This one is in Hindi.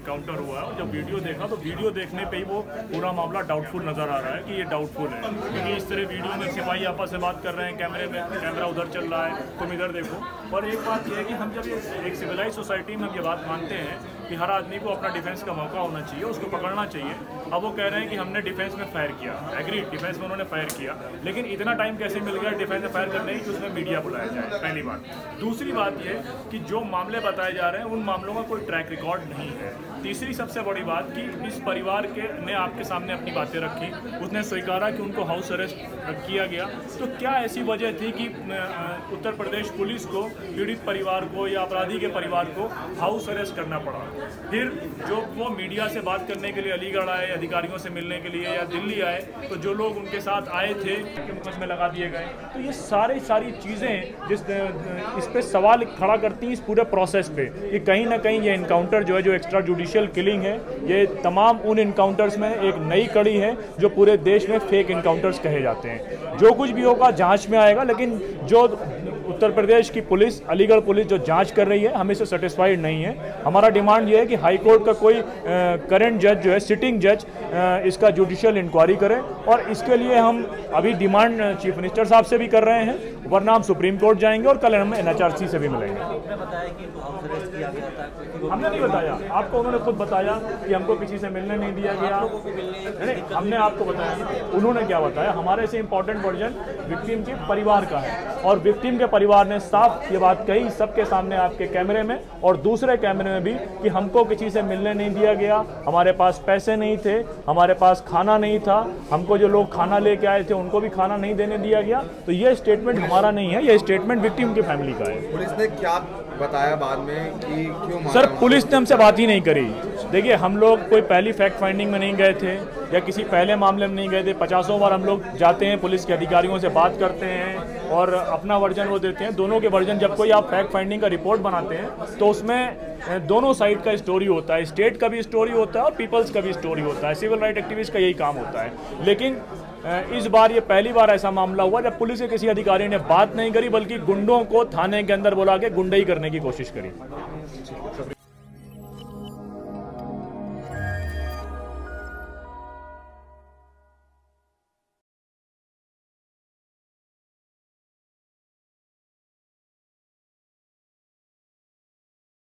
इनकाउंटर हुआ है। जब वीडियो देखा तो वीडियो देखने पे ही वो पूरा मामला डाउटफुल नज़र आ रहा है कि ये डाउटफुल है, क्योंकि इस तरह वीडियो में सिपाही आपस में बात कर रहे हैं, कैमरा उधर चल रहा है, तुम इधर देखो। और एक बात यह है कि हम जब एक सिविलाइज सोसाइटी में हम ये बात मानते हैं कि हर आदमी को अपना डिफेंस का मौका होना चाहिए, उसको पकड़ना चाहिए। अब वो कह रहे हैं कि हमने डिफेंस में फायर किया, एग्री, डिफेंस में उन्होंने फायर किया, लेकिन इतना टाइम कैसे मिल गया डिफेंस में फायर करने की कि उसमें मीडिया बुलाया जाए, पहली बात। दूसरी बात ये कि जो मामले बताए जा रहे हैं उन मामलों का कोई ट्रैक रिकॉर्ड नहीं है। तीसरी सबसे बड़ी बात कि इस परिवार ने आपके सामने अपनी बातें रखी, उसने स्वीकारा कि उनको हाउस अरेस्ट किया गया। तो क्या ऐसी वजह थी कि उत्तर प्रदेश पुलिस को पीड़ित परिवार को या अपराधी के परिवार को हाउस अरेस्ट करना पड़ा? फिर जो वो मीडिया से बात करने के लिए अलीगढ़ आए, अधिकारियों से मिलने के लिए या दिल्ली आए, तो जो लोग उनके साथ आए थे मुकदमे लगा दिए गए। तो ये सारी चीज़ें इस पे सवाल खड़ा करती हैं इस पूरे प्रोसेस पे कि कहीं ना कहीं ये इनकाउंटर जो है, जो एक्स्ट्रा जुडिशियल किलिंग है, ये तमाम उन इनकाउंटर्स में एक नई कड़ी है जो पूरे देश में फेक इनकाउंटर्स कहे जाते हैं। जो कुछ भी होगा जांच में आएगा, लेकिन जो उत्तर प्रदेश की पुलिस, अलीगढ़ पुलिस जो जांच कर रही है, हम इससे सेटिस्फाइड नहीं है। हमारा डिमांड ये है कि हाई कोर्ट का कोई करंट जज जो है, सिटिंग जज, इसका जुडिशियल इंक्वायरी करे, और इसके लिए हम अभी डिमांड चीफ मिनिस्टर साहब से भी कर रहे हैं, वरना हम सुप्रीम कोर्ट जाएंगे और कल हम NHRC से भी मिलेंगे। हमने नहीं बताया आपको, उन्होंने खुद बताया कि हमको किसी से मिलने नहीं दिया गया। नहीं, हमने आपको बताया, उन्होंने क्या बताया? हमारे से इम्पोर्टेंट वर्जन विक्टिम के परिवार का है, और विक्टिम के परिवार ने साफ ये बात कही सबके सामने, आपके कैमरे में और दूसरे कैमरे में भी, कि हमको किसी से मिलने नहीं दिया गया, हमारे पास पैसे नहीं थे, हमारे पास खाना नहीं था, हमको जो लोग खाना लेके आए थे उनको भी खाना नहीं देने दिया गया। तो ये स्टेटमेंट हमारा नहीं है, ये स्टेटमेंट विक्टिम की फैमिली का है। पुलिस ने क्या बताया बाद में कि क्यों? सर, पुलिस ने हमसे बात ही नहीं करी। देखिए, हम लोग कोई पहली फैक्ट फाइंडिंग में नहीं गए थे या किसी पहले मामले में नहीं गए थे। 50 बार हम लोग जाते हैं, पुलिस के अधिकारियों से बात करते हैं और अपना वर्जन वो देते हैं। दोनों के वर्जन, जब कोई आप फैक्ट फाइंडिंग का रिपोर्ट बनाते हैं तो उसमें दोनों साइड का स्टोरी होता है, स्टेट का भी स्टोरी होता है और पीपल्स का भी स्टोरी होता है। सिविल राइट एक्टिविस्ट का यही काम होता है। लेकिन इस बार ये पहली बार ऐसा मामला हुआ जब पुलिस के किसी अधिकारी ने बात नहीं करी, बल्कि गुंडों को थाने के अंदर बुला के गुंडई करने की कोशिश करी।